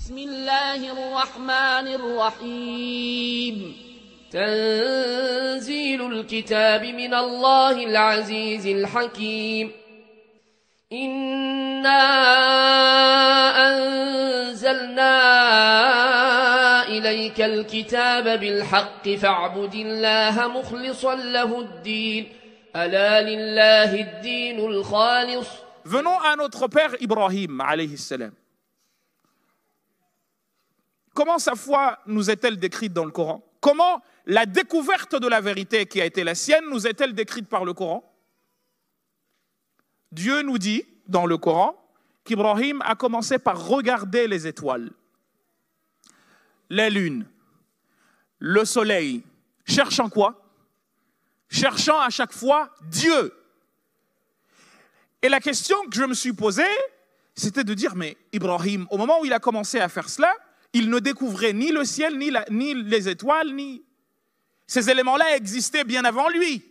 بسم الله الرحمن الرحيم تنزيل الكتاب من الله العزيز الحكيم إنا أنزلنا إليك الكتاب بالحق فاعبد الله مخلصا له الدين ألا لله الدين الخالص. Venons à notre père Ibrahim, alayhi salam. Comment sa foi nous est-elle décrite dans le Coran? Comment la découverte de la vérité qui a été la sienne nous est-elle décrite par le Coran? Dieu nous dit dans le Coran qu'Ibrahim a commencé par regarder les étoiles, les lunes, le soleil, cherchant quoi? Cherchant à chaque fois Dieu. Et la question que je me suis posée, c'était de dire, mais Ibrahim, au moment où il a commencé à faire cela, il ne découvrait ni le ciel, ni les étoiles, ni... Ces éléments-là existaient bien avant lui.